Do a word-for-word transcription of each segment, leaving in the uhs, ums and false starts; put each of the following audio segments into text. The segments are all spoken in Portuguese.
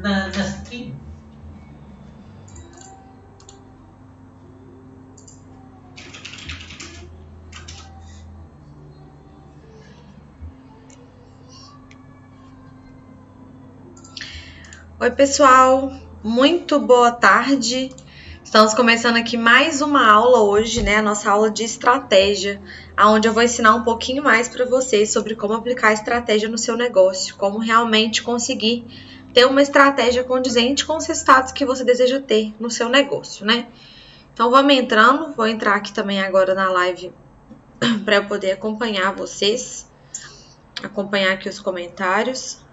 na, nessa aqui. Oi, pessoal, muito boa tarde. Estamos começando aqui mais uma aula hoje, né? A nossa aula de estratégia, onde eu vou ensinar um pouquinho mais para vocês sobre como aplicar estratégia no seu negócio, como realmente conseguir ter uma estratégia condizente com os resultados que você deseja ter no seu negócio, né? Então, vamos entrando, vou entrar aqui também agora na live para eu poder acompanhar vocês, acompanhar aqui os comentários.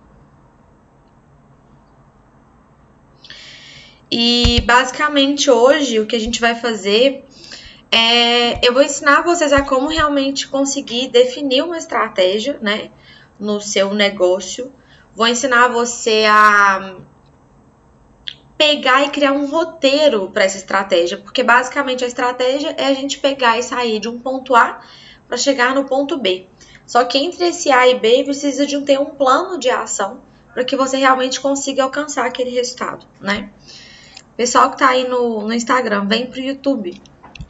E basicamente hoje o que a gente vai fazer é, eu vou ensinar vocês a como realmente conseguir definir uma estratégia, né, no seu negócio. Vou ensinar você a pegar e criar um roteiro para essa estratégia, porque basicamente a estratégia é a gente pegar e sair de um ponto A para chegar no ponto B. Só que entre esse A e B precisa de um, ter um plano de ação para que você realmente consiga alcançar aquele resultado, né? Pessoal que tá aí no, no Instagram, vem pro YouTube.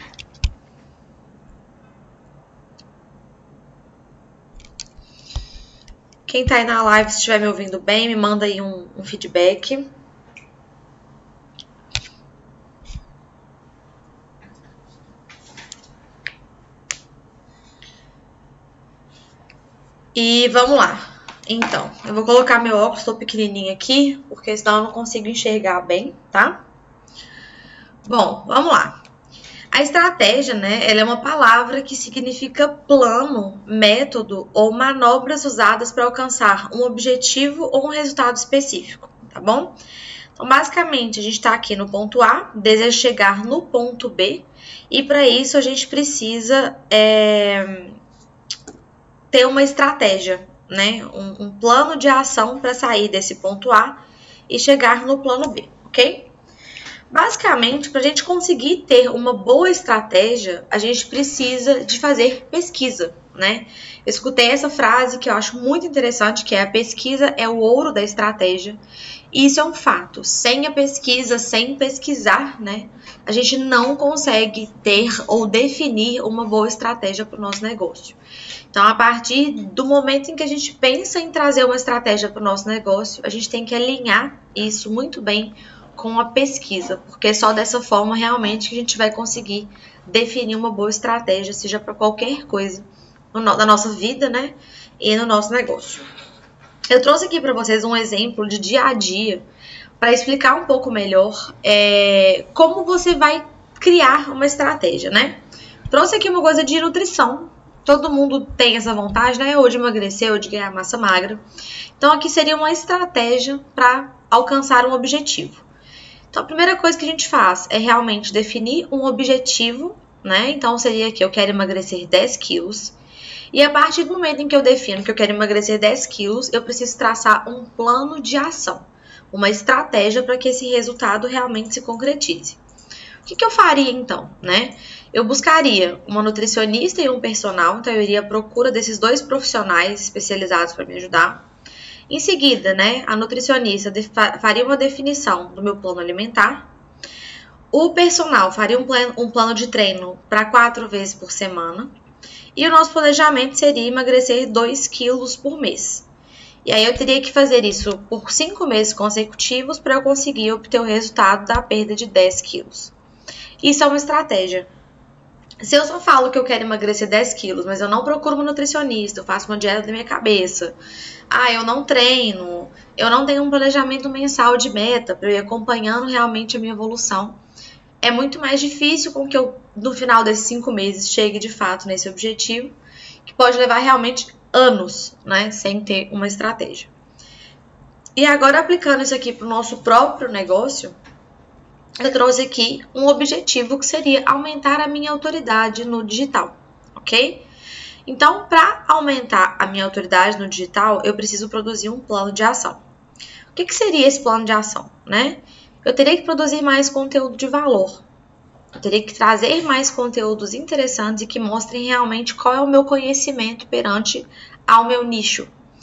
Quem tá aí na live, se estiver me ouvindo bem, me manda aí um, um feedback. E vamos lá. Então, eu vou colocar meu óculos, tô pequenininho aqui, porque senão eu não consigo enxergar bem, tá? Bom, vamos lá. A estratégia, né, ela é uma palavra que significa plano, método ou manobras usadas para alcançar um objetivo ou um resultado específico, tá bom? Então, basicamente, a gente está aqui no ponto A, deseja chegar no ponto B, e para isso a gente precisa é, ter uma estratégia, né, um, um plano de ação para sair desse ponto A e chegar no plano B, ok? Basicamente, para a gente conseguir ter uma boa estratégia, a gente precisa de fazer pesquisa, né? Eu escutei essa frase que eu acho muito interessante, que é a pesquisa é o ouro da estratégia. E isso é um fato. Sem a pesquisa, sem pesquisar, né, a gente não consegue ter ou definir uma boa estratégia para o nosso negócio. Então, a partir do momento em que a gente pensa em trazer uma estratégia para o nosso negócio, a gente tem que alinhar isso muito bem com a pesquisa, porque só dessa forma realmente que a gente vai conseguir definir uma boa estratégia, seja para qualquer coisa na nossa vida, né, e no nosso negócio. Eu trouxe aqui para vocês um exemplo de dia a dia para explicar um pouco melhor é, como você vai criar uma estratégia, né? Trouxe aqui uma coisa de nutrição. Todo mundo tem essa vontade, né, ou de emagrecer ou de ganhar massa magra. Então aqui seria uma estratégia para alcançar um objetivo. Então, a primeira coisa que a gente faz é realmente definir um objetivo, né? Então, seria que eu quero emagrecer dez quilos. E a partir do momento em que eu defino que eu quero emagrecer dez quilos, eu preciso traçar um plano de ação, uma estratégia para que esse resultado realmente se concretize. O que, que eu faria, então, né? Eu buscaria uma nutricionista e um personal, então eu iria à procura desses dois profissionais especializados para me ajudar. Em seguida, né, a nutricionista faria uma definição do meu plano alimentar. O personal faria um plano, um plano de treino para quatro vezes por semana. E o nosso planejamento seria emagrecer dois quilos por mês. E aí eu teria que fazer isso por cinco meses consecutivos para eu conseguir obter o resultado da perda de dez quilos. Isso é uma estratégia. Se eu só falo que eu quero emagrecer dez quilos, mas eu não procuro uma nutricionista, eu faço uma dieta da minha cabeça, ah, eu não treino, eu não tenho um planejamento mensal de meta para eu ir acompanhando realmente a minha evolução, é muito mais difícil com que eu, no final desses cinco meses, chegue de fato nesse objetivo, que pode levar realmente anos, né, sem ter uma estratégia. E agora, aplicando isso aqui para o nosso próprio negócio, eu trouxe aqui um objetivo que seria aumentar a minha autoridade no digital, ok? Então, para aumentar a minha autoridade no digital, eu preciso produzir um plano de ação. O que, que seria esse plano de ação, né? Eu teria que produzir mais conteúdo de valor. Eu teria que trazer mais conteúdos interessantes e que mostrem realmente qual é o meu conhecimento perante ao meu nicho.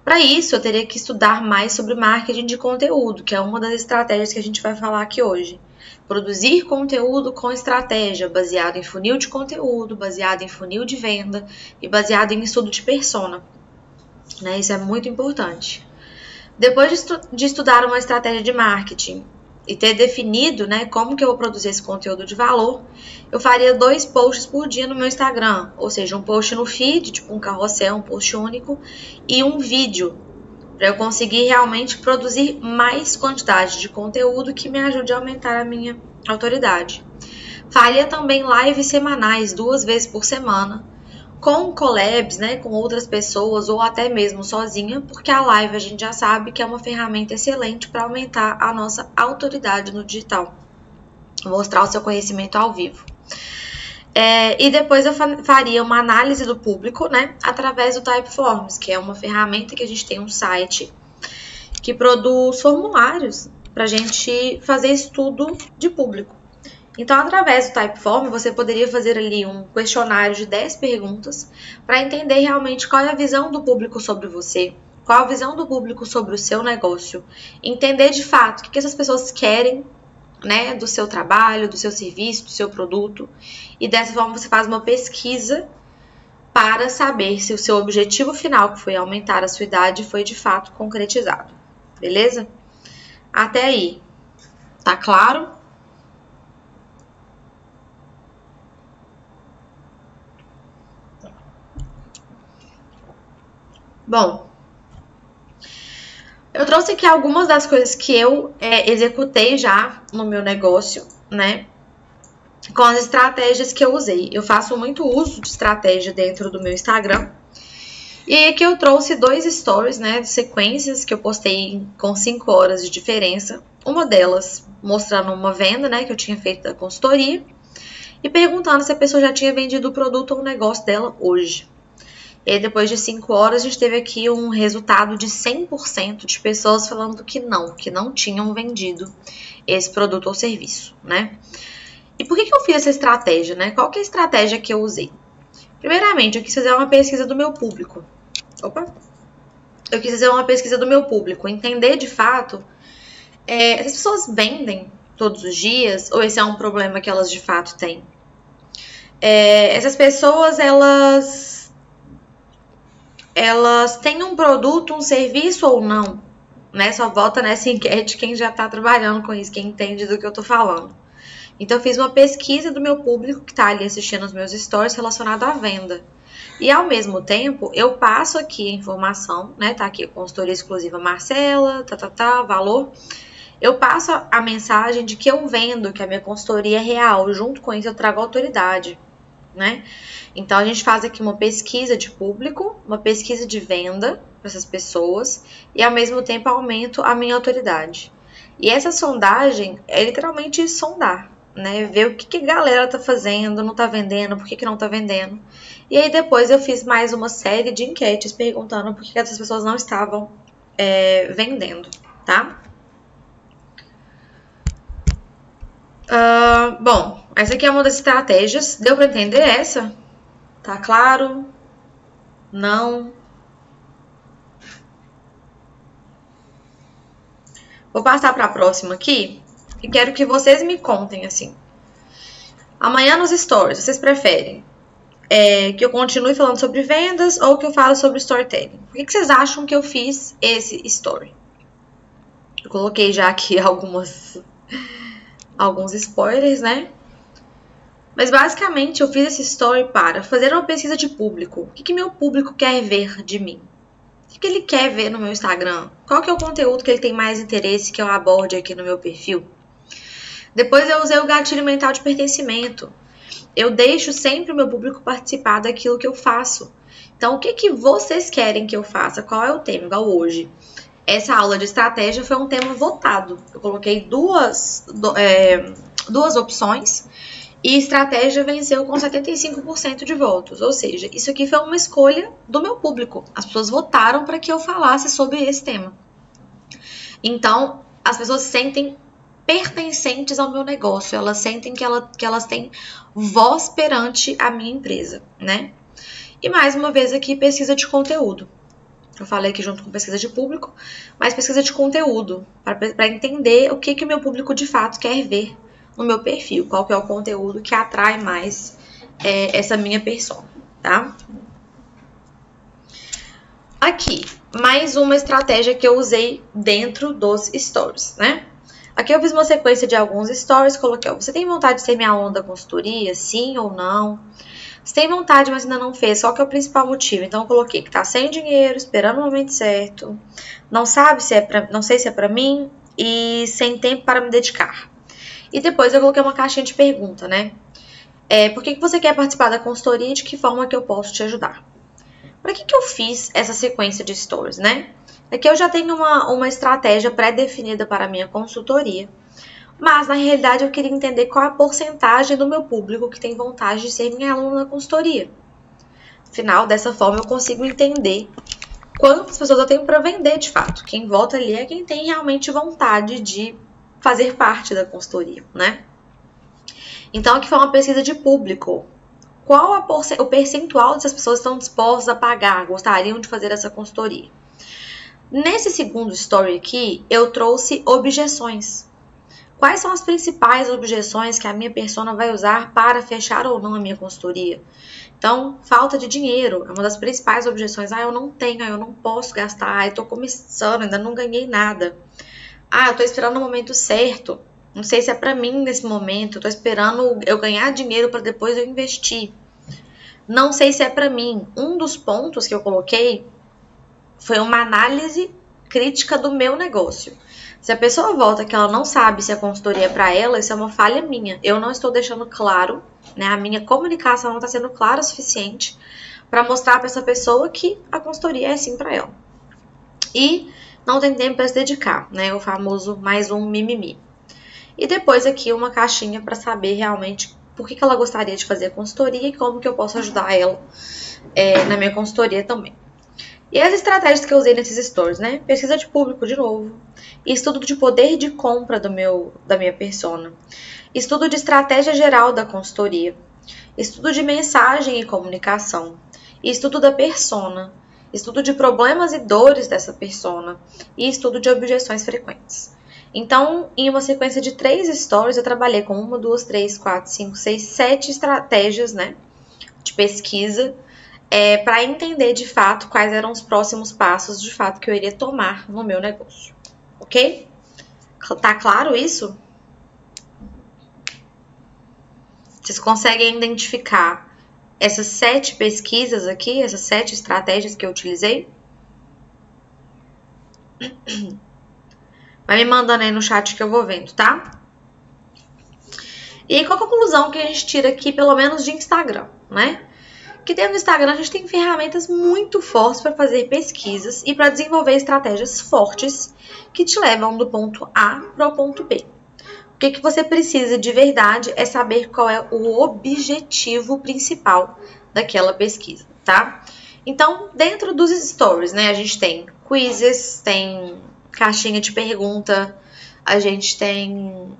Para isso, eu teria que estudar mais sobre marketing de conteúdo, que é uma das estratégias que a gente vai falar aqui hoje. Produzir conteúdo com estratégia, baseado em funil de conteúdo, baseado em funil de venda e baseado em estudo de persona. Né? Isso é muito importante. Depois de, estu de estudar uma estratégia de marketing e ter definido, né, como que eu vou produzir esse conteúdo de valor, eu faria dois posts por dia no meu Instagram, ou seja, um post no feed, tipo um carrossel, um post único, e um vídeo, para eu conseguir realmente produzir mais quantidade de conteúdo que me ajude a aumentar a minha autoridade. Faria também lives semanais, duas vezes por semana, com collabs, né, com outras pessoas ou até mesmo sozinha, porque a live a gente já sabe que é uma ferramenta excelente para aumentar a nossa autoridade no digital, mostrar o seu conhecimento ao vivo. É, e depois eu faria uma análise do público, né, através do Typeforms, que é uma ferramenta que a gente tem um site que produz formulários para a gente fazer estudo de público. Então, através do Typeform, você poderia fazer ali um questionário de dez perguntas para entender realmente qual é a visão do público sobre você, qual a visão do público sobre o seu negócio, entender de fato o que essas pessoas querem, né, do seu trabalho, do seu serviço, do seu produto, e dessa forma você faz uma pesquisa para saber se o seu objetivo final, que foi aumentar a sua idade, foi de fato concretizado. Beleza? Até aí. Tá claro? Bom, eu trouxe aqui algumas das coisas que eu é, executei já no meu negócio, né? Com as estratégias que eu usei. Eu faço muito uso de estratégia dentro do meu Instagram. E aí aqui eu trouxe dois stories, né? De sequências que eu postei com cinco horas de diferença. Uma delas mostrando uma venda, né? Que eu tinha feito da consultoria. E perguntando se a pessoa já tinha vendido o produto ou o negócio dela hoje. E depois de cinco horas, a gente teve aqui um resultado de cem por cento de pessoas falando que não, que não tinham vendido esse produto ou serviço, né? E por que que eu fiz essa estratégia, né? Qual que é a estratégia que eu usei? Primeiramente, eu quis fazer uma pesquisa do meu público. Opa! Eu quis fazer uma pesquisa do meu público, entender de fato é, as pessoas vendem todos os dias ou esse é um problema que elas de fato têm. É, essas pessoas, elas... elas têm um produto, um serviço ou não, né? Só volta nessa enquete quem já tá trabalhando com isso, quem entende do que eu tô falando. Então, eu fiz uma pesquisa do meu público que tá ali assistindo os meus stories relacionado à venda. E, ao mesmo tempo, eu passo aqui a informação, né? Tá aqui, consultoria exclusiva Marcela, tá, tá, tá, valor. Eu passo a mensagem de que eu vendo, que a minha consultoria é real. Junto com isso, eu trago autoridade, né? Então, a gente faz aqui uma pesquisa de público, uma pesquisa de venda para essas pessoas e, ao mesmo tempo, aumento a minha autoridade. E essa sondagem é literalmente sondar, né? Ver o que, que a galera tá fazendo, não tá vendendo, por que, que não tá vendendo. E aí, depois, eu fiz mais uma série de enquetes perguntando por que, que essas pessoas não estavam é, vendendo, tá? Uh, bom, essa aqui é uma das estratégias. Deu para entender essa? Tá claro? Não? Vou passar para a próxima aqui e quero que vocês me contem assim. Amanhã nos stories, vocês preferem é, que eu continue falando sobre vendas ou que eu fale sobre storytelling? Por que, que vocês acham que eu fiz esse story? Eu coloquei já aqui algumas, alguns spoilers, né? Mas basicamente eu fiz esse story para fazer uma pesquisa de público. O que, que meu público quer ver de mim? O que, que ele quer ver no meu Instagram? Qual que é o conteúdo que ele tem mais interesse que eu aborde aqui no meu perfil? Depois eu usei o gatilho mental de pertencimento. Eu deixo sempre o meu público participar daquilo que eu faço. Então, o que, que vocês querem que eu faça? Qual é o tema? Igual hoje. Essa aula de estratégia foi um tema votado. Eu coloquei duas, é, duas opções. E estratégia venceu com setenta e cinco por cento de votos. Ou seja, isso aqui foi uma escolha do meu público. As pessoas votaram para que eu falasse sobre esse tema. Então, as pessoas se sentem pertencentes ao meu negócio. Elas sentem que, ela, que elas têm voz perante a minha empresa, né? E mais uma vez aqui, pesquisa de conteúdo. Eu falei aqui junto com pesquisa de público, mas pesquisa de conteúdo, para entender o que, que o meu público de fato quer ver no meu perfil, qual que é o conteúdo que atrai mais é, essa minha persona, tá? Aqui, mais uma estratégia que eu usei dentro dos stories, né? Aqui eu fiz uma sequência de alguns stories, coloquei, ó, você tem vontade de ser minha aluna da consultoria? Sim ou não? Você tem vontade, mas ainda não fez, qual que é o principal motivo? Então eu coloquei que tá sem dinheiro, esperando o momento certo, não sabe se é pra, não sei se é pra mim e sem tempo para me dedicar. E depois eu coloquei uma caixinha de pergunta, né? É, por que, que você quer participar da consultoria e de que forma que eu posso te ajudar? Para que, que eu fiz essa sequência de stories, né? Aqui eu já tenho uma, uma estratégia pré-definida para a minha consultoria, mas na realidade eu queria entender qual é a porcentagem do meu público que tem vontade de ser minha aluna na consultoria. Afinal, dessa forma eu consigo entender quantas pessoas eu tenho para vender de fato. Quem volta ali é quem tem realmente vontade de fazer parte da consultoria, né? Então aqui foi uma pesquisa de público. Qual a o percentual dessas pessoas estão dispostas a pagar, gostariam de fazer essa consultoria? Nesse segundo story aqui, eu trouxe objeções. Quais são as principais objeções que a minha persona vai usar para fechar ou não a minha consultoria? Então, falta de dinheiro é uma das principais objeções. Ah, eu não tenho, ah, eu não posso gastar, ah, eu tô começando, ainda não ganhei nada. Ah, eu tô esperando o momento certo. Não sei se é pra mim nesse momento, eu tô esperando eu ganhar dinheiro para depois eu investir. Não sei se é pra mim. Um dos pontos que eu coloquei foi uma análise crítica do meu negócio. Se a pessoa volta que ela não sabe se a consultoria é pra ela, isso é uma falha minha. Eu não estou deixando claro, né? A minha comunicação não está sendo clara o suficiente para mostrar para essa pessoa que a consultoria é sim pra ela. E não tem tempo para se dedicar, né? O famoso mais um mimimi. E depois aqui uma caixinha para saber realmente por que, que ela gostaria de fazer a consultoria e como que eu posso ajudar ela é, na minha consultoria também. E as estratégias que eu usei nesses stories, né? Pesquisa de público de novo, estudo de poder de compra do meu, da minha persona, estudo de estratégia geral da consultoria, estudo de mensagem e comunicação, estudo da persona, estudo de problemas e dores dessa persona e estudo de objeções frequentes. Então, em uma sequência de três stories, eu trabalhei com uma, duas, três, quatro, cinco, seis, sete estratégias, né, de pesquisa, é, para entender de fato quais eram os próximos passos de fato que eu iria tomar no meu negócio. Ok? Tá claro isso? Vocês conseguem identificar essas sete pesquisas aqui, essas sete estratégias que eu utilizei? Vai me mandando aí no chat que eu vou vendo, tá? E aí, qual é a conclusão que a gente tira aqui, pelo menos de Instagram, né? Que dentro do Instagram a gente tem ferramentas muito fortes para fazer pesquisas e para desenvolver estratégias fortes que te levam do ponto A para o ponto B. O que, que você precisa de verdade é saber qual é o objetivo principal daquela pesquisa, tá? Então, dentro dos stories, né, a gente tem quizzes, tem caixinha de pergunta, a gente tem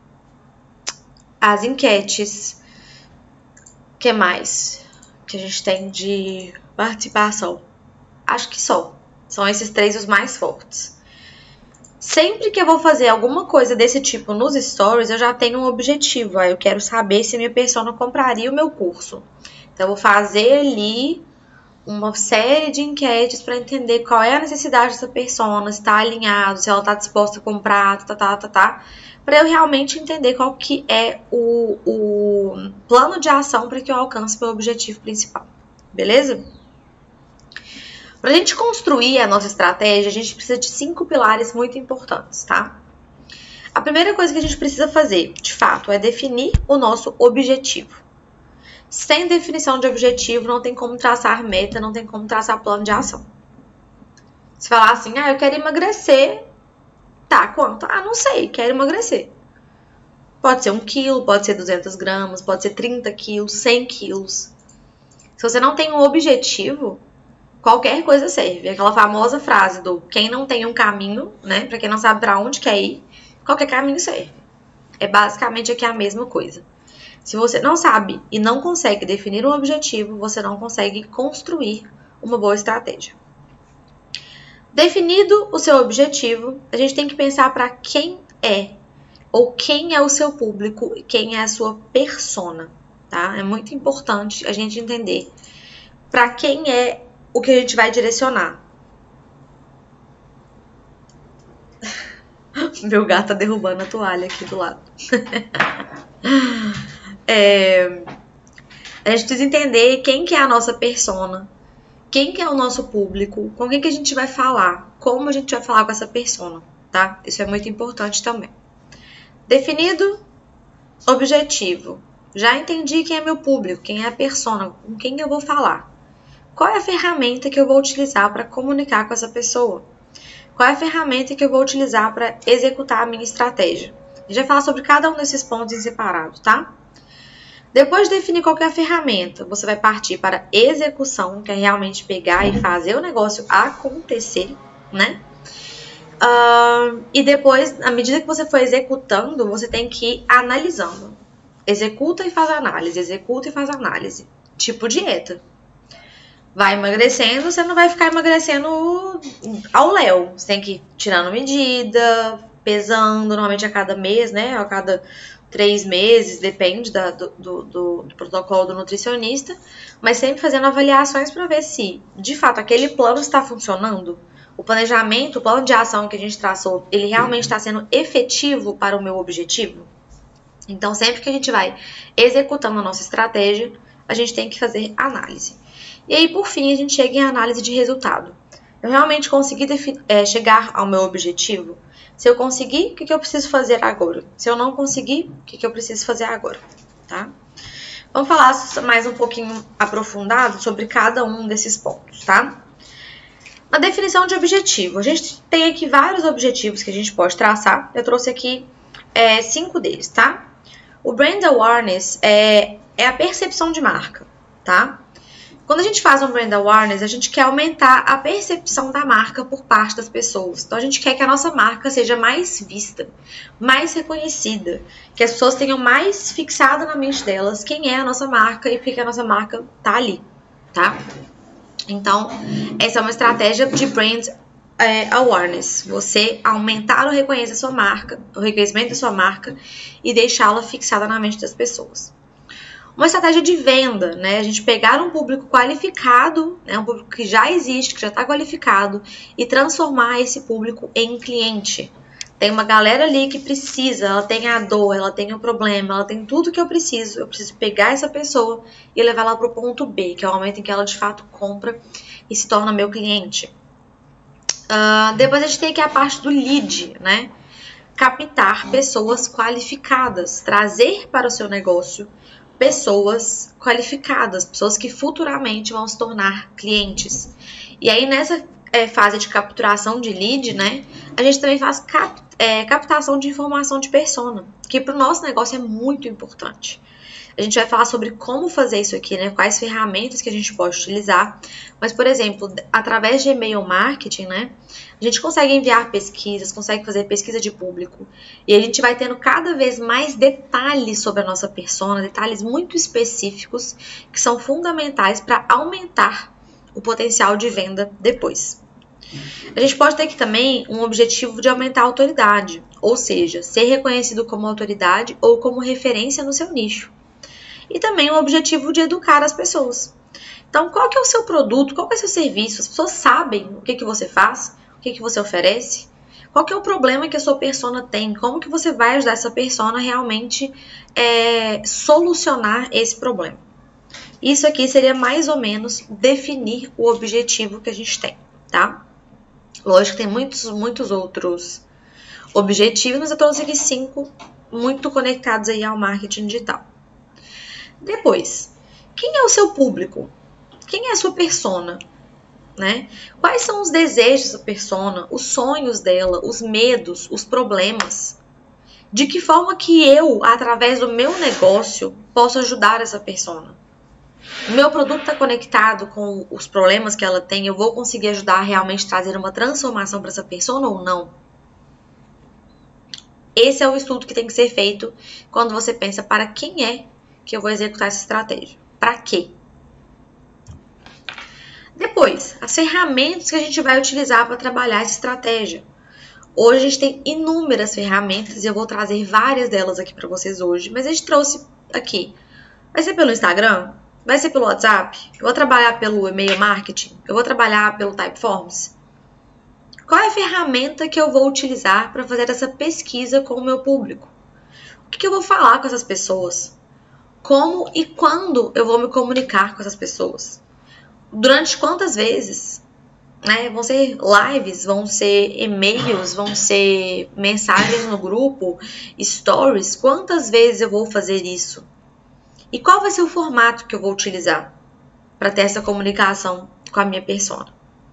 as enquetes, o que mais que a gente tem de participação? Acho que só. São esses três os mais fortes. Sempre que eu vou fazer alguma coisa desse tipo nos stories, eu já tenho um objetivo. Aí eu quero saber se minha persona compraria o meu curso. Então, eu vou fazer ali uma série de enquetes para entender qual é a necessidade dessa persona, se está alinhado, se ela está disposta a comprar, tá, tá, tá, tá, para eu realmente entender qual que é o, o plano de ação para que eu alcance meu objetivo principal, beleza? Para a gente construir a nossa estratégia, a gente precisa de cinco pilares muito importantes, tá? A primeira coisa que a gente precisa fazer, de fato, é definir o nosso objetivo. Sem definição de objetivo, não tem como traçar meta, não tem como traçar plano de ação. Se falar assim, ah, eu quero emagrecer, tá, quanto? Ah, não sei, quero emagrecer. Pode ser um quilo, pode ser duzentas gramas, pode ser trinta quilos, cem quilos. Se você não tem um objetivo, qualquer coisa serve. Aquela famosa frase do quem não tem um caminho, né, pra quem não sabe pra onde quer ir, qualquer caminho serve. É basicamente aqui a mesma coisa. Se você não sabe e não consegue definir um objetivo, você não consegue construir uma boa estratégia. Definido o seu objetivo, a gente tem que pensar para quem é, ou quem é o seu público, quem é a sua persona, tá? É muito importante a gente entender para quem é o que a gente vai direcionar. Meu gato tá derrubando a toalha aqui do lado. é, a gente precisa entender quem que é a nossa persona, quem que é o nosso público, com quem que a gente vai falar, como a gente vai falar com essa persona, tá? Isso é muito importante também. Definido, objetivo. Já entendi quem é meu público, quem é a persona, com quem eu vou falar. Qual é a ferramenta que eu vou utilizar para comunicar com essa pessoa? Qual é a ferramenta que eu vou utilizar para executar a minha estratégia? A gente vai falar sobre cada um desses pontos em separado, tá? Depois de definir qual que é a ferramenta, você vai partir para execução, que é realmente pegar e fazer o negócio acontecer, né? Uh, e depois, à medida que você for executando, você tem que ir analisando. Executa e faz análise, executa e faz análise. Tipo dieta. Vai emagrecendo, você não vai ficar emagrecendo ao léu. Você tem que ir tirando medida, pesando, normalmente a cada mês, né? A cada três meses, depende da, do, do, do, do protocolo do nutricionista. Mas sempre fazendo avaliações para ver se, de fato, aquele plano está funcionando. O planejamento, o plano de ação que a gente traçou, ele realmente está sendo efetivo para o meu objetivo? Então, sempre que a gente vai executando a nossa estratégia, a gente tem que fazer análise. E aí, por fim, a gente chega em análise de resultado. Eu realmente consegui é, chegar ao meu objetivo? Se eu conseguir, o que, que eu preciso fazer agora? Se eu não conseguir, o que, que eu preciso fazer agora? Tá? Vamos falar mais um pouquinho aprofundado sobre cada um desses pontos, tá? Na definição de objetivo, a gente tem aqui vários objetivos que a gente pode traçar. Eu trouxe aqui é, cinco deles, tá? O Brand Awareness é, é a percepção de marca, tá? Quando a gente faz um Brand Awareness, a gente quer aumentar a percepção da marca por parte das pessoas. Então, a gente quer que a nossa marca seja mais vista, mais reconhecida, que as pessoas tenham mais fixada na mente delas quem é a nossa marca e porque a nossa marca tá ali, tá? Então, essa é uma estratégia de Brand é, Awareness. Você aumentar o reconhecimento da sua marca, o reconhecimento da sua marca e deixá-la fixada na mente das pessoas. Uma estratégia de venda, né? A gente pegar um público qualificado, né? Um público que já existe, que já está qualificado, e transformar esse público em cliente. Tem uma galera ali que precisa, ela tem a dor, ela tem o problema, ela tem tudo que eu preciso. Eu preciso pegar essa pessoa e levar ela para o ponto B, que é o momento em que ela de fato compra e se torna meu cliente. Uh, depois a gente tem aqui a parte do lead, né? Captar pessoas qualificadas, trazer para o seu negócio pessoas qualificadas, pessoas que futuramente vão se tornar clientes. E aí nessa é, fase de capturação de lead, né, a gente também faz cap, é, captação de informação de persona, que para o nosso negócio é muito importante. A gente vai falar sobre como fazer isso aqui, né, quais ferramentas que a gente pode utilizar. Mas, por exemplo, através de e-mail marketing, né, a gente consegue enviar pesquisas, consegue fazer pesquisa de público. E a gente vai tendo cada vez mais detalhes sobre a nossa persona, detalhes muito específicos que são fundamentais para aumentar o potencial de venda depois. A gente pode ter aqui também um objetivo de aumentar a autoridade, ou seja, ser reconhecido como autoridade ou como referência no seu nicho. E também o objetivo de educar as pessoas. Então, qual que é o seu produto, qual que é o seu serviço? As pessoas sabem o que, que você faz, o que, que você oferece, qual que é o problema que a sua persona tem, como que você vai ajudar essa persona a realmente é, solucionar esse problema. Isso aqui seria mais ou menos definir o objetivo que a gente tem, tá? Lógico que tem muitos, muitos outros objetivos, mas eu trouxe aqui cinco muito conectados aí ao marketing digital. Depois, quem é o seu público? Quem é a sua persona? Né? Quais são os desejos da persona, os sonhos dela, os medos, os problemas? De que forma que eu, através do meu negócio, posso ajudar essa persona? O meu produto está conectado com os problemas que ela tem, eu vou conseguir ajudar a realmente trazer uma transformação para essa persona ou não? Esse é o estudo que tem que ser feito quando você pensa para quem é que eu vou executar essa estratégia. Para quê? Depois, as ferramentas que a gente vai utilizar para trabalhar essa estratégia. Hoje a gente tem inúmeras ferramentas e eu vou trazer várias delas aqui para vocês hoje, mas a gente trouxe aqui. Vai ser pelo Instagram? Vai ser pelo WhatsApp? Eu vou trabalhar pelo e-mail marketing? Eu vou trabalhar pelo Typeforms? Qual é a ferramenta que eu vou utilizar para fazer essa pesquisa com o meu público? O que eu vou falar com essas pessoas? Como e quando eu vou me comunicar com essas pessoas? Durante quantas vezes? Né? Vão ser lives, vão ser e-mails, vão ser mensagens no grupo, stories. Quantas vezes eu vou fazer isso? E qual vai ser o formato que eu vou utilizar para ter essa comunicação com a minha persona?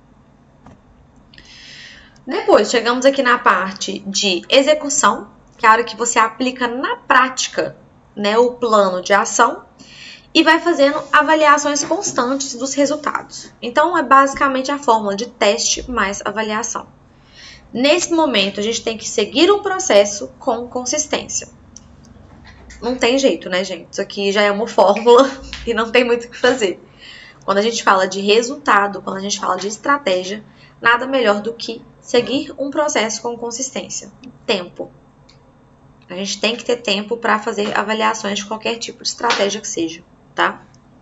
Depois, chegamos aqui na parte de execução, que é a hora que você aplica na prática, né, o plano de ação e vai fazendo avaliações constantes dos resultados. Então, é basicamente a fórmula de teste mais avaliação. Nesse momento, a gente tem que seguir um processo com consistência. Não tem jeito, né, gente? Isso aqui já é uma fórmula e não tem muito o que fazer. Quando a gente fala de resultado, quando a gente fala de estratégia, nada melhor do que seguir um processo com consistência. Tempo. A gente tem que ter tempo para fazer avaliações de qualquer tipo de estratégia que seja, tá?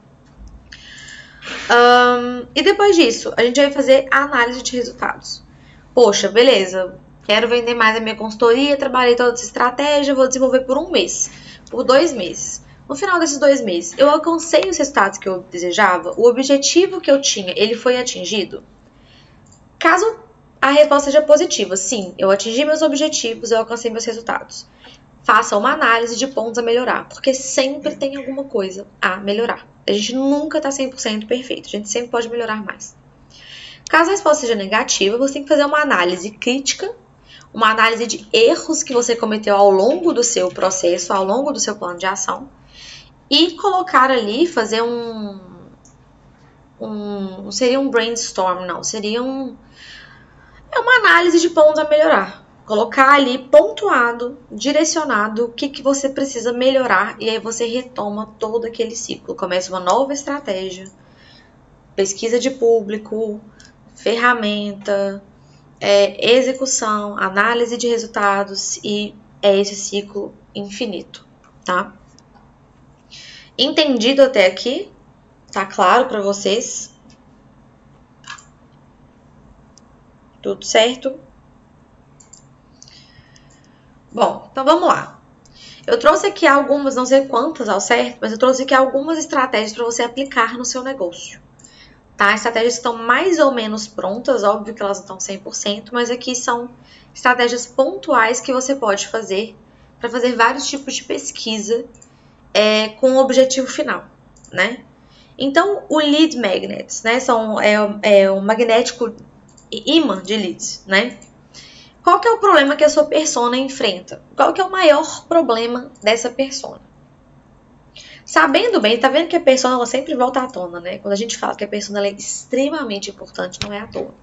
Um, e depois disso, a gente vai fazer a análise de resultados. Poxa, beleza, quero vender mais a minha consultoria, trabalhei toda essa estratégia, vou desenvolver por um mês, por dois meses. No final desses dois meses, eu alcancei os resultados que eu desejava? O objetivo que eu tinha, ele foi atingido? Caso a resposta seja positiva, sim, eu atingi meus objetivos, eu alcancei meus resultados. Faça uma análise de pontos a melhorar, porque sempre tem alguma coisa a melhorar. A gente nunca está cem por cento perfeito, a gente sempre pode melhorar mais. Caso a resposta seja negativa, você tem que fazer uma análise crítica, uma análise de erros que você cometeu ao longo do seu processo, ao longo do seu plano de ação, e colocar ali, fazer um... um seria um brainstorm, não, seria um... é uma análise de pontos a melhorar. Colocar ali pontuado, direcionado, o que, que você precisa melhorar. E aí você retoma todo aquele ciclo. Começa uma nova estratégia, pesquisa de público, ferramenta, é, execução, análise de resultados. E é esse ciclo infinito, tá? Entendido até aqui? Tá claro para vocês? Tudo certo? Bom, então vamos lá. Eu trouxe aqui algumas, não sei quantas ao certo, mas eu trouxe aqui algumas estratégias para você aplicar no seu negócio. Tá? Estratégias que estão mais ou menos prontas, óbvio que elas não estão cem por cento, mas aqui são estratégias pontuais que você pode fazer para fazer vários tipos de pesquisa é, com o objetivo final, né? Então, o lead magnets, né, são, é, é um magnético imã de leads, né? Qual que é o problema que a sua persona enfrenta? Qual que é o maior problema dessa persona? Sabendo bem, tá vendo que a persona ela sempre volta à tona, né? Quando a gente fala que a persona ela é extremamente importante, não é à toa.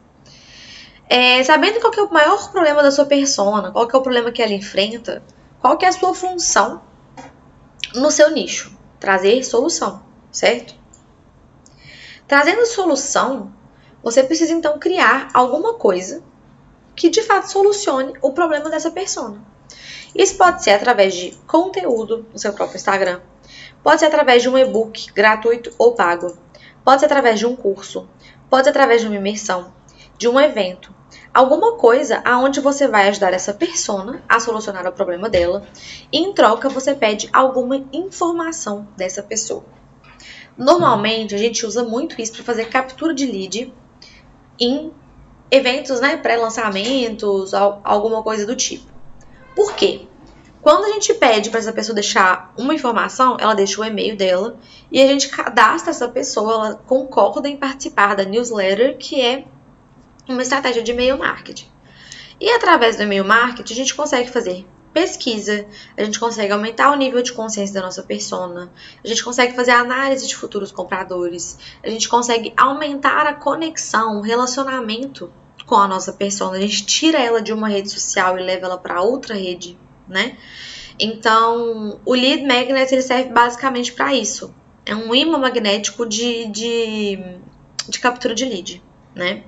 É, sabendo qual que é o maior problema da sua persona, qual que é o problema que ela enfrenta, qual que é a sua função no seu nicho? Trazer solução, certo? Trazendo solução, você precisa então criar alguma coisa que de fato solucione o problema dessa persona. Isso pode ser através de conteúdo no seu próprio Instagram, pode ser através de um e-book gratuito ou pago, pode ser através de um curso, pode ser através de uma imersão, de um evento, alguma coisa aonde você vai ajudar essa persona a solucionar o problema dela e em troca você pede alguma informação dessa pessoa. Normalmente a gente usa muito isso para fazer captura de lead em eventos, né, pré-lançamentos, alguma coisa do tipo. Por quê? Quando a gente pede para essa pessoa deixar uma informação, ela deixa o e-mail dela e a gente cadastra essa pessoa, ela concorda em participar da newsletter, que é uma estratégia de e-mail marketing. E através do e-mail marketing, a gente consegue fazer pesquisa, a gente consegue aumentar o nível de consciência da nossa persona, a gente consegue fazer análise de futuros compradores, a gente consegue aumentar a conexão, o relacionamento com a nossa persona, a gente tira ela de uma rede social e leva ela para outra rede, né? Então, o lead magnet ele serve basicamente para isso. É um imã magnético de, de de captura de lead, né?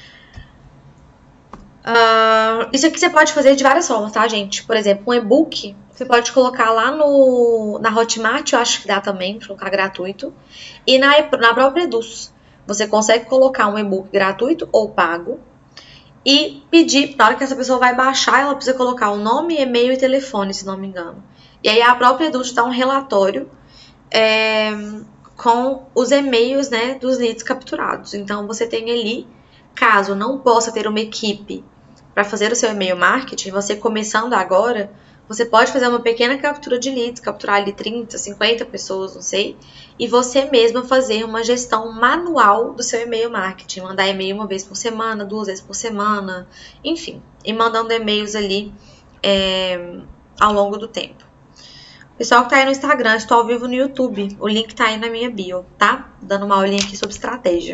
Uh, isso aqui você pode fazer de várias formas, tá, gente? Por exemplo, um e-book, você pode colocar lá no, na Hotmart, eu acho que dá também, colocar gratuito. E na, na própria Eduz, você consegue colocar um e-book gratuito ou pago e pedir, na hora que essa pessoa vai baixar, ela precisa colocar o nome, e-mail e telefone, se não me engano. E aí a própria Eduz dá um relatório é, com os e-mails, né, dos leads capturados. Então, você tem ali, caso não possa ter uma equipe para fazer o seu e-mail marketing, você começando agora, você pode fazer uma pequena captura de leads, capturar ali trinta, cinquenta pessoas, não sei, e você mesma fazer uma gestão manual do seu e-mail marketing, mandar e-mail uma vez por semana, duas vezes por semana, enfim, e mandando e-mails ali é, ao longo do tempo. Pessoal que tá aí no Instagram, estou ao vivo no YouTube, o link tá aí na minha bio, tá? Dando uma aulinha aqui sobre estratégia.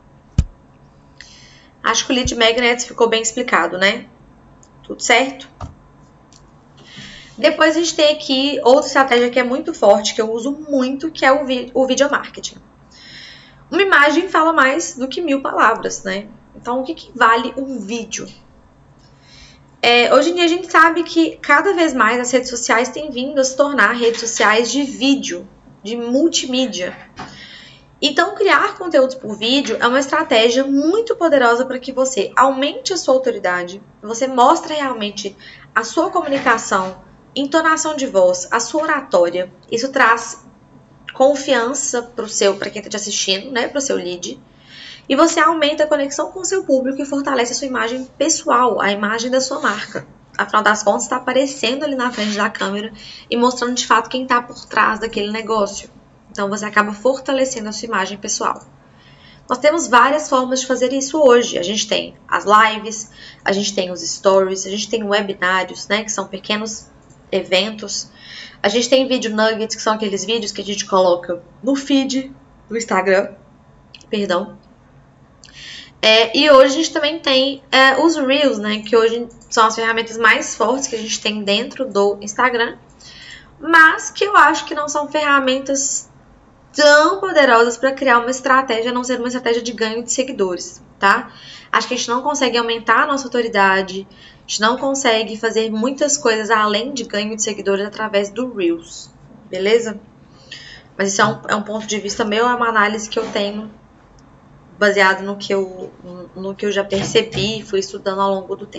Acho que o Lead Magnets ficou bem explicado, né? Tudo certo? Depois a gente tem aqui outra estratégia que é muito forte, que eu uso muito, que é o, vi o video marketing. Uma imagem fala mais do que mil palavras, né? Então, o que, que vale um vídeo? É, hoje em dia a gente sabe que cada vez mais as redes sociais têm vindo a se tornar redes sociais de vídeo, de multimídia. Então, criar conteúdos por vídeo é uma estratégia muito poderosa para que você aumente a sua autoridade, você mostre realmente a sua comunicação, entonação de voz, a sua oratória. Isso traz confiança para o seu, para quem está te assistindo, né, para o seu lead. E você aumenta a conexão com o seu público e fortalece a sua imagem pessoal, a imagem da sua marca. Afinal das contas, está aparecendo ali na frente da câmera e mostrando de fato quem está por trás daquele negócio. Então, você acaba fortalecendo a sua imagem pessoal. Nós temos várias formas de fazer isso hoje. A gente tem as lives, a gente tem os stories, a gente tem webinários, né, que são pequenos eventos. A gente tem vídeo nuggets, que são aqueles vídeos que a gente coloca no feed do Instagram. Perdão. É, e hoje a gente também tem é, os Reels, né, que hoje são as ferramentas mais fortes que a gente tem dentro do Instagram, mas que eu acho que não são ferramentas tão poderosas para criar uma estratégia, a não ser uma estratégia de ganho de seguidores, tá? Acho que a gente não consegue aumentar a nossa autoridade, a gente não consegue fazer muitas coisas além de ganho de seguidores através do Reels, beleza? Mas isso é um, é um ponto de vista meu, é uma análise que eu tenho baseado no que eu, no que eu já percebi e fui estudando ao longo do tempo.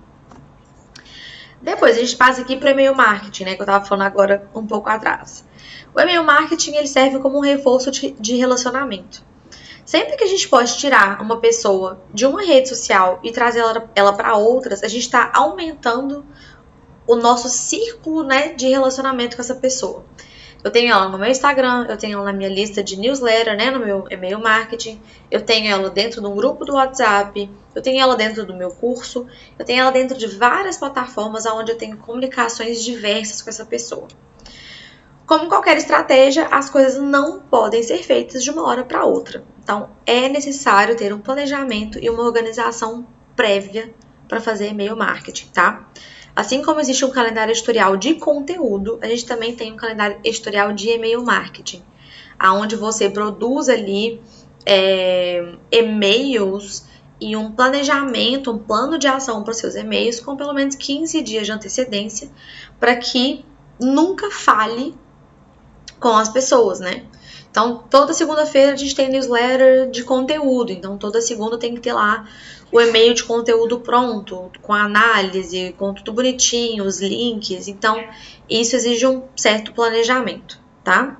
Depois a gente passa aqui para o e-mail marketing, né, que eu estava falando agora um pouco atrás. O e-mail marketing ele serve como um reforço de, de relacionamento. Sempre que a gente pode tirar uma pessoa de uma rede social e trazer ela, ela para outras, a gente está aumentando o nosso círculo, né, de relacionamento com essa pessoa. Eu tenho ela no meu Instagram, eu tenho ela na minha lista de newsletter, né, no meu e-mail marketing, eu tenho ela dentro de um grupo do WhatsApp, eu tenho ela dentro do meu curso, eu tenho ela dentro de várias plataformas onde eu tenho comunicações diversas com essa pessoa. Como qualquer estratégia, as coisas não podem ser feitas de uma hora para outra. Então, é necessário ter um planejamento e uma organização prévia para fazer e-mail marketing, tá? Assim como existe um calendário editorial de conteúdo, a gente também tem um calendário editorial de e-mail marketing, onde você produz ali é, e-mails e um planejamento, um plano de ação para os seus e-mails com pelo menos quinze dias de antecedência para que nunca falhe com as pessoas, né? Então, toda segunda-feira a gente tem newsletter de conteúdo. Então, toda segunda tem que ter lá o e-mail de conteúdo pronto, com a análise, com tudo bonitinho, os links. Então, isso exige um certo planejamento, tá?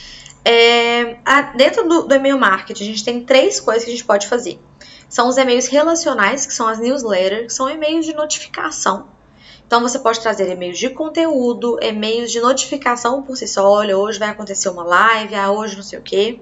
É, a, dentro do, do e-mail marketing, a gente tem três coisas que a gente pode fazer. São os e-mails relacionais, que são as newsletters, que são e-mails de notificação. Então, você pode trazer e-mails de conteúdo, e-mails de notificação por si só. Olha, hoje vai acontecer uma live, ah, hoje não sei o quê.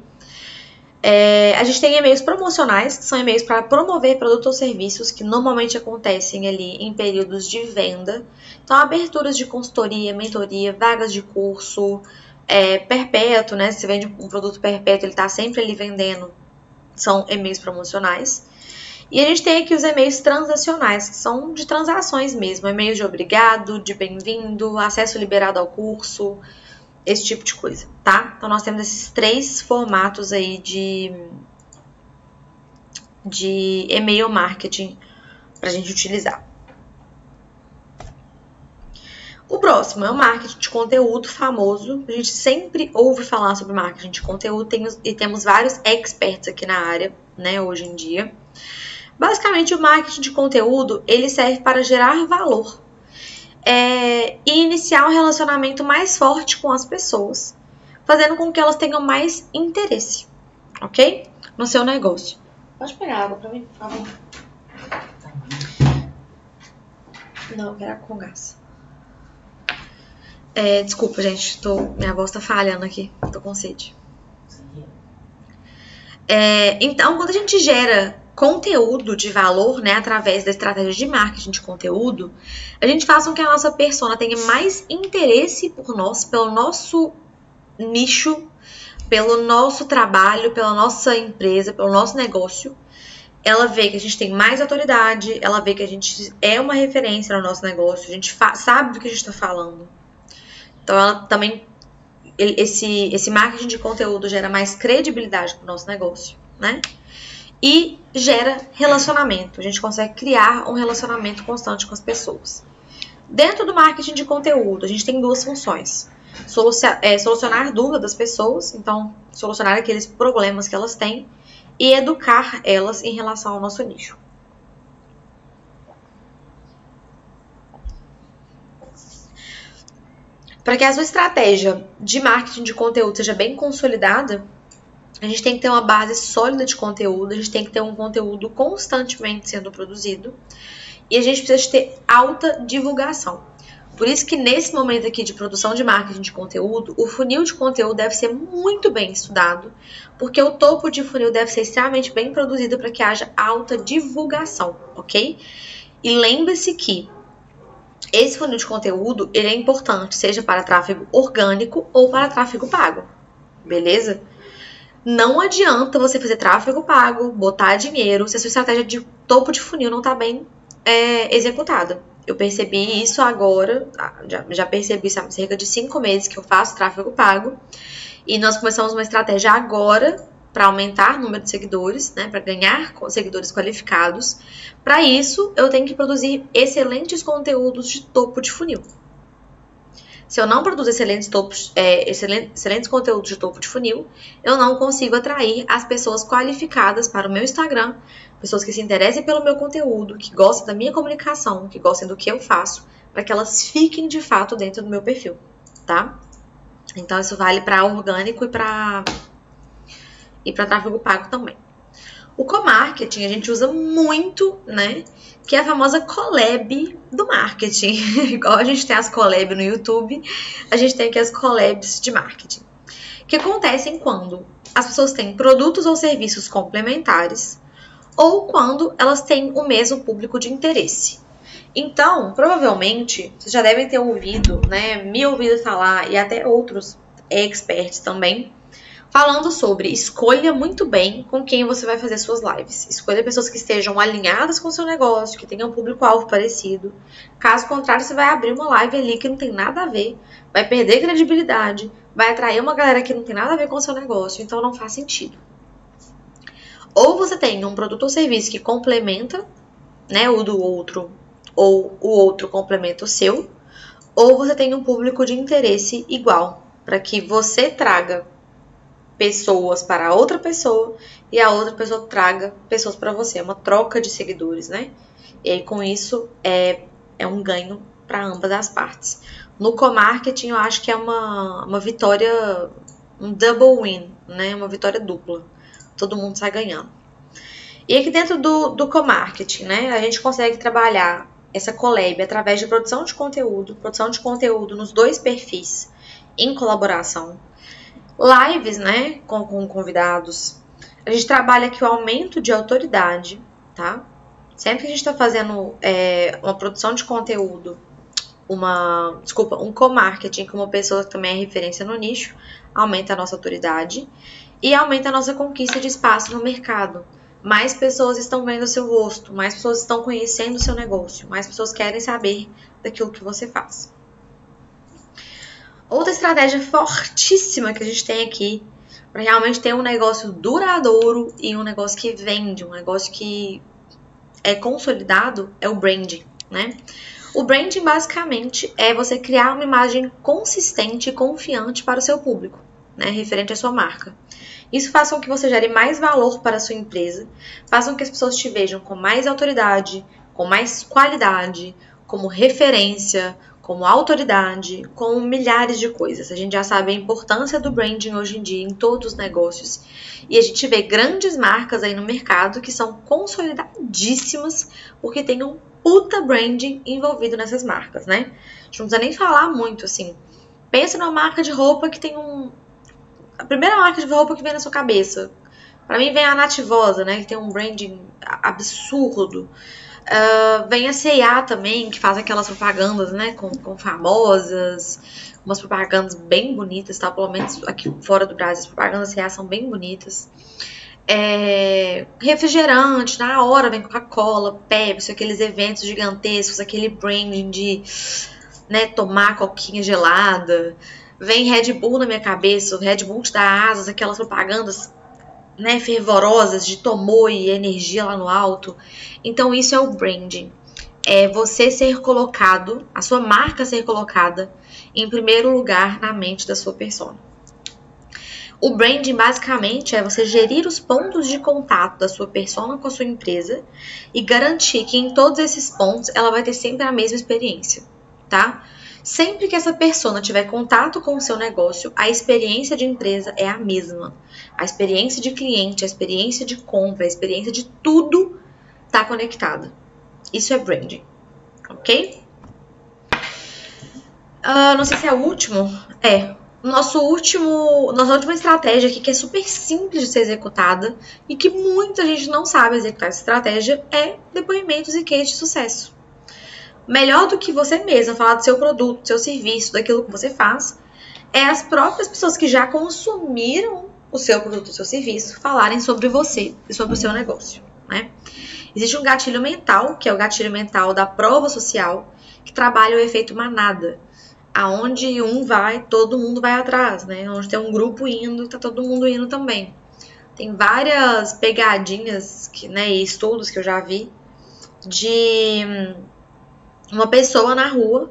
É, a gente tem e-mails promocionais, que são e-mails para promover produtos ou serviços que normalmente acontecem ali em períodos de venda. Então, aberturas de consultoria, mentoria, vagas de curso, é, perpétuo, né? Se você vende um produto perpétuo, ele está sempre ali vendendo. São e-mails promocionais. E a gente tem aqui os e-mails transacionais, que são de transações mesmo. E-mails de obrigado, de bem-vindo, acesso liberado ao curso, esse tipo de coisa, tá? Então, nós temos esses três formatos aí de, de e-mail marketing para a gente utilizar. O próximo é o marketing de conteúdo famoso. A gente sempre ouve falar sobre marketing de conteúdo e temos vários experts aqui na área, né, hoje em dia. Basicamente, o marketing de conteúdo, ele serve para gerar valor é, e iniciar um relacionamento mais forte com as pessoas, fazendo com que elas tenham mais interesse, ok? No seu negócio. Pode pegar água para mim, por favor? Não, eu quero água com gás. É, desculpa, gente, tô, minha voz tá falhando aqui, tô com sede. É, então, quando a gente gera conteúdo de valor, né, através da estratégia de marketing de conteúdo, a gente faz com que a nossa persona tenha mais interesse por nós, pelo nosso nicho, pelo nosso trabalho, pela nossa empresa, pelo nosso negócio. Ela vê que a gente tem mais autoridade, ela vê que a gente é uma referência no nosso negócio, a gente sabe do que a gente está falando. Então, ela também, esse, esse marketing de conteúdo gera mais credibilidade para o nosso negócio, né? E gera relacionamento. A gente consegue criar um relacionamento constante com as pessoas. Dentro do marketing de conteúdo, a gente tem duas funções. Solucionar dúvidas das pessoas, então, solucionar aqueles problemas que elas têm e educar elas em relação ao nosso nicho. Para que a sua estratégia de marketing de conteúdo seja bem consolidada, a gente tem que ter uma base sólida de conteúdo, a gente tem que ter um conteúdo constantemente sendo produzido e a gente precisa ter alta divulgação. Por isso que nesse momento aqui de produção de marketing de conteúdo, o funil de conteúdo deve ser muito bem estudado, porque o topo de funil deve ser extremamente bem produzido para que haja alta divulgação, ok? E lembre-se que esse funil de conteúdo, ele é importante, seja para tráfego orgânico ou para tráfego pago, beleza? Não adianta você fazer tráfego pago, botar dinheiro, se a sua estratégia de topo de funil não está bem é, executada. Eu percebi isso agora, já, já percebi isso há cerca de cinco meses que eu faço tráfego pago. E nós começamos uma estratégia agora para aumentar o número de seguidores, né, para ganhar seguidores qualificados. Para isso, eu tenho que produzir excelentes conteúdos de topo de funil. Se eu não produzo excelentes, topos, é, excelentes, excelentes conteúdos de topo de funil, eu não consigo atrair as pessoas qualificadas para o meu Instagram, pessoas que se interessem pelo meu conteúdo, que gostem da minha comunicação, que gostem do que eu faço, para que elas fiquem de fato dentro do meu perfil, tá? Então, isso vale para orgânico e para e para tráfego pago também. O co-marketing a gente usa muito, né? Que é a famosa collab do marketing. Igual a gente tem as collab no YouTube, a gente tem aqui as collabs de marketing. Que acontecem quando as pessoas têm produtos ou serviços complementares ou quando elas têm o mesmo público de interesse. Então, provavelmente, vocês já devem ter ouvido, né? Me ouvido falar e até outros experts também, falando sobre escolha muito bem com quem você vai fazer suas lives. Escolha pessoas que estejam alinhadas com o seu negócio, que tenham um público-alvo parecido. Caso contrário, você vai abrir uma live ali que não tem nada a ver, vai perder credibilidade, vai atrair uma galera que não tem nada a ver com o seu negócio, então não faz sentido. Ou você tem um produto ou serviço que complementa, né, o do outro, ou o outro complementa o seu, ou você tem um público de interesse igual, para que você traga pessoas para a outra pessoa e a outra pessoa traga pessoas para você. É uma troca de seguidores, né? E aí, com isso, é, é um ganho para ambas as partes. No co-marketing, eu acho que é uma, uma vitória, um double win, né? Uma vitória dupla. Todo mundo sai ganhando. E aqui dentro do, do co-marketing, né? A gente consegue trabalhar essa collab através de produção de conteúdo, produção de conteúdo nos dois perfis em colaboração. Lives, né, com, com convidados. A gente trabalha aqui o aumento de autoridade, tá? Sempre que a gente está fazendo é, uma produção de conteúdo, uma, desculpa, um co-marketing com uma pessoa que também é referência no nicho, aumenta a nossa autoridade e aumenta a nossa conquista de espaço no mercado. Mais pessoas estão vendo o seu rosto, mais pessoas estão conhecendo o seu negócio, mais pessoas querem saber daquilo que você faz. Outra estratégia fortíssima que a gente tem aqui para realmente ter um negócio duradouro e um negócio que vende, um negócio que é consolidado, é o branding, né? O branding, basicamente, é você criar uma imagem consistente e confiante para o seu público, né, referente à sua marca. Isso faz com que você gere mais valor para a sua empresa, faz com que as pessoas te vejam com mais autoridade, com mais qualidade, como referência, como autoridade, com milhares de coisas. A gente já sabe a importância do branding hoje em dia em todos os negócios. E a gente vê grandes marcas aí no mercado que são consolidadíssimas porque tem um puta branding envolvido nessas marcas, né? A gente não precisa nem falar muito, assim. Pensa numa marca de roupa que tem um... A primeira marca de roupa que vem na sua cabeça. Pra mim vem a Nativosa, né? Que tem um branding absurdo. Uh, vem a C e A também, que faz aquelas propagandas, né? Com, com famosas. Umas propagandas bem bonitas, tá? Pelo menos aqui fora do Brasil, as propagandas da C e A são bem bonitas. É, refrigerante, na hora vem Coca-Cola, Pepsi, aqueles eventos gigantescos, aquele branding de, né, tomar coquinha gelada. Vem Red Bull na minha cabeça, o Red Bull te dá asas, aquelas propagandas, né, fervorosas de tomou e energia lá no alto. Então isso é o branding, é você ser colocado, a sua marca ser colocada em primeiro lugar na mente da sua persona. O branding, basicamente, é você gerir os pontos de contato da sua persona com a sua empresa e garantir que em todos esses pontos ela vai ter sempre a mesma experiência, tá? Sempre que essa persona tiver contato com o seu negócio, a experiência de empresa é a mesma. A experiência de cliente, a experiência de compra, a experiência de tudo está conectada. Isso é branding, ok? Uh, não sei se é o último. É. Nosso último, nossa última estratégia aqui, que é super simples de ser executada e que muita gente não sabe executar essa estratégia, é depoimentos e cases de sucesso. Melhor do que você mesma falar do seu produto, do seu serviço, daquilo que você faz, é as próprias pessoas que já consumiram o seu produto, o seu serviço, falarem sobre você e sobre o seu negócio, né? Existe um gatilho mental, que é o gatilho mental da prova social, que trabalha o efeito manada. Aonde um vai, todo mundo vai atrás, né? Onde tem um grupo indo, tá todo mundo indo também. Tem várias pegadinhas, que, né, e estudos que eu já vi, de uma pessoa na rua,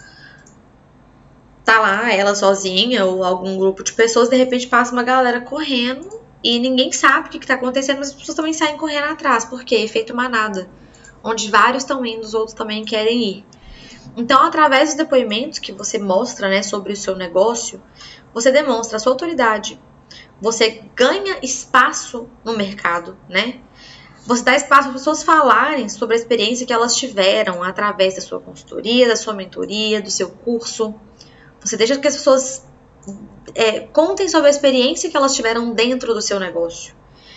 tá lá, ela sozinha ou algum grupo de pessoas, de repente passa uma galera correndo e ninguém sabe o que, que tá acontecendo, mas as pessoas também saem correndo atrás, porque é efeito manada, onde vários estão indo, os outros também querem ir. Então, através dos depoimentos que você mostra, né, sobre o seu negócio, você demonstra a sua autoridade, você ganha espaço no mercado, né? Você dá espaço para as pessoas falarem sobre a experiência que elas tiveram através da sua consultoria, da sua mentoria, do seu curso. Você deixa que as pessoas é, contem sobre a experiência que elas tiveram dentro do seu negócio.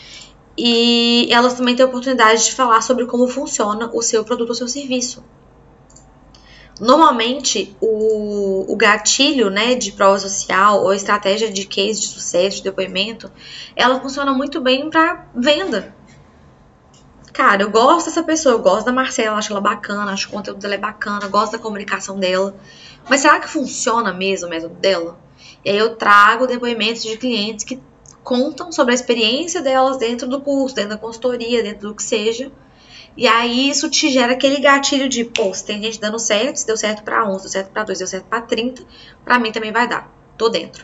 E elas também têm a oportunidade de falar sobre como funciona o seu produto ou seu serviço. Normalmente, o, o gatilho, né, de prova social ou estratégia de case de sucesso, de depoimento, ela funciona muito bem para venda. Cara, eu gosto dessa pessoa, eu gosto da Marcela, acho ela bacana, acho que o conteúdo dela é bacana, gosto da comunicação dela. Mas será que funciona mesmo o método dela? E aí eu trago depoimentos de clientes que contam sobre a experiência delas dentro do curso, dentro da consultoria, dentro do que seja. E aí isso te gera aquele gatilho de, pô, se tem gente dando certo, se deu certo pra um, se deu certo pra dois, se deu certo pra trinta, pra mim também vai dar. Tô dentro.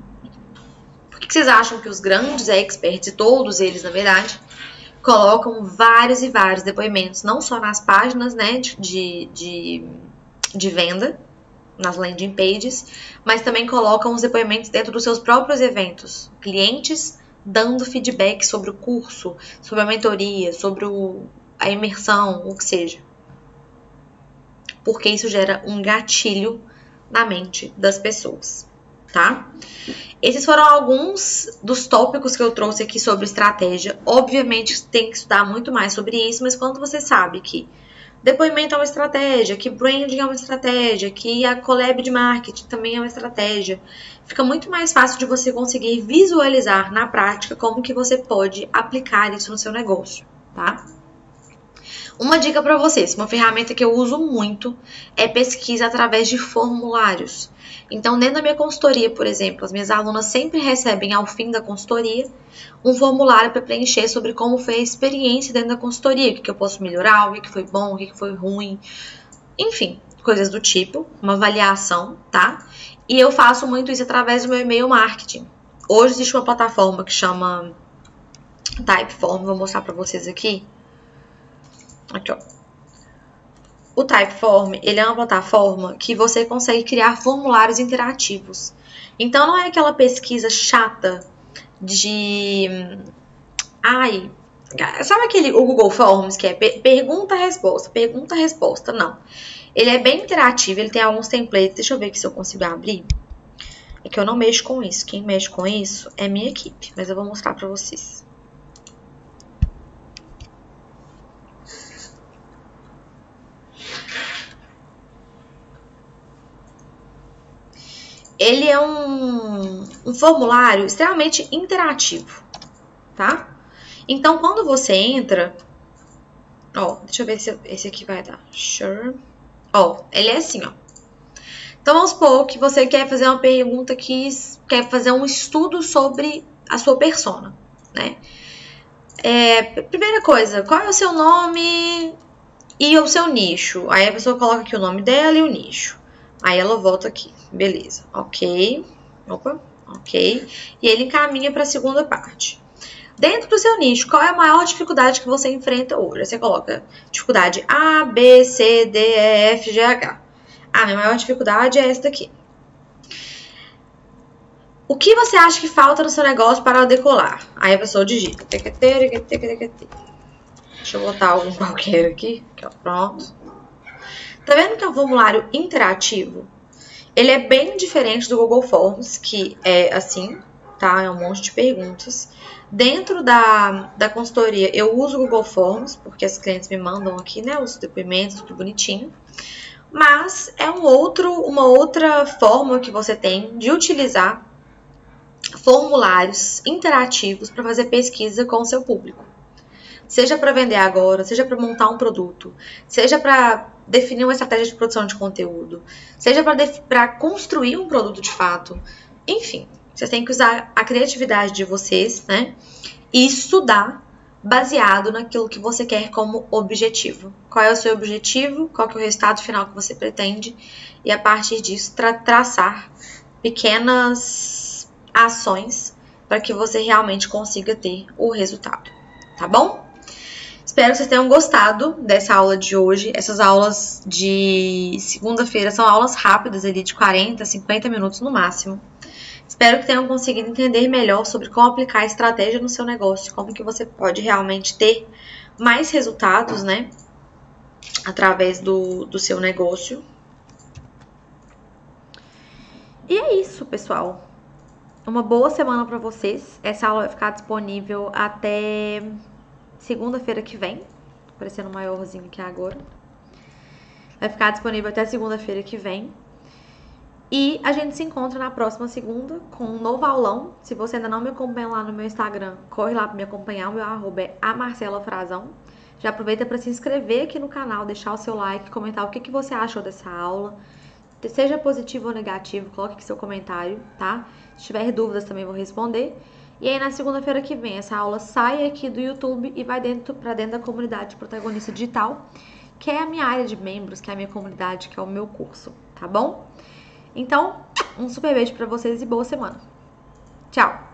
Por que vocês acham que os grandes experts, e todos eles, na verdade, colocam vários e vários depoimentos, não só nas páginas, né, de, de, de venda, nas landing pages, mas também colocam os depoimentos dentro dos seus próprios eventos. Clientes dando feedback sobre o curso, sobre a mentoria, sobre o a imersão, o que seja. Porque isso gera um gatilho na mente das pessoas, tá? Esses foram alguns dos tópicos que eu trouxe aqui sobre estratégia. Obviamente, tem que estudar muito mais sobre isso, mas quando você sabe que depoimento é uma estratégia, que branding é uma estratégia, que a collab de marketing também é uma estratégia, fica muito mais fácil de você conseguir visualizar na prática como que você pode aplicar isso no seu negócio, tá? Uma dica para vocês, uma ferramenta que eu uso muito é pesquisa através de formulários. Então, dentro da minha consultoria, por exemplo, as minhas alunas sempre recebem ao fim da consultoria um formulário para preencher sobre como foi a experiência dentro da consultoria, o que, que eu posso melhorar, o que, que foi bom, o que, que foi ruim, enfim, coisas do tipo, uma avaliação, tá? E eu faço muito isso através do meu e-mail marketing. Hoje existe uma plataforma que chama Typeform, vou mostrar para vocês aqui. Aqui, ó. O Typeform, ele é uma plataforma que você consegue criar formulários interativos. Então, não é aquela pesquisa chata de... Ai, sabe aquele o Google Forms, que é pergunta-resposta, pergunta-resposta? Não. Ele é bem interativo, ele tem alguns templates. Deixa eu ver aqui se eu consigo abrir. É que eu não mexo com isso. Quem mexe com isso é minha equipe, mas eu vou mostrar pra vocês. Ele é um, um formulário extremamente interativo, tá? Então, quando você entra... Ó, deixa eu ver se esse aqui vai dar. Sure. Ó, ele é assim, ó. Então, vamos supor que você quer fazer uma pergunta que quer fazer um estudo sobre a sua persona, né? É, primeira coisa, qual é o seu nome e o seu nicho? Aí a pessoa coloca aqui o nome dela e o nicho. Aí ela volta aqui, beleza, ok, opa, ok, e ele encaminha para a segunda parte. Dentro do seu nicho, qual é a maior dificuldade que você enfrenta hoje? Aí você coloca dificuldade A, B, C, D, E, F, G, H. Ah, minha maior dificuldade é essa daqui. O que você acha que falta no seu negócio para decolar? Aí a pessoa digita. Deixa eu botar algum qualquer aqui, aqui ó, pronto. Tá vendo que é um formulário interativo? Ele é bem diferente do Google Forms, que é assim, tá? É um monte de perguntas. Dentro da, da consultoria, eu uso o Google Forms, porque as clientes me mandam aqui, né, os depoimentos, tudo bonitinho. Mas é um outro, uma outra forma que você tem de utilizar formulários interativos para fazer pesquisa com o seu público. Seja para vender agora, seja para montar um produto, seja para definir uma estratégia de produção de conteúdo, seja para construir um produto de fato. Enfim, vocês têm que usar a criatividade de vocês, né? E estudar baseado naquilo que você quer como objetivo. Qual é o seu objetivo? Qual que é o resultado final que você pretende? E a partir disso, tra traçar pequenas ações para que você realmente consiga ter o resultado. Tá bom? Espero que vocês tenham gostado dessa aula de hoje. Essas aulas de segunda-feira são aulas rápidas ali de quarenta, cinquenta minutos no máximo. Espero que tenham conseguido entender melhor sobre como aplicar a estratégia no seu negócio, como que você pode realmente ter mais resultados, né, através do, do seu negócio. E é isso, pessoal. Uma boa semana para vocês. Essa aula vai ficar disponível até segunda-feira que vem. Aparecendo maiorzinho aqui agora. Vai ficar disponível até segunda-feira que vem. E a gente se encontra na próxima segunda com um novo aulão. Se você ainda não me acompanha lá no meu Instagram, corre lá para me acompanhar. O meu arroba é a Marcela Frazão. Já aproveita para se inscrever aqui no canal, deixar o seu like, comentar o que, que você achou dessa aula. Seja positivo ou negativo, coloque aqui seu comentário, tá? Se tiver dúvidas também vou responder. E aí na segunda-feira que vem essa aula sai aqui do YouTube e vai dentro para dentro da comunidade Protagonista Digital, que é a minha área de membros, que é a minha comunidade, que é o meu curso, tá bom? Então, um super beijo pra vocês e boa semana. Tchau!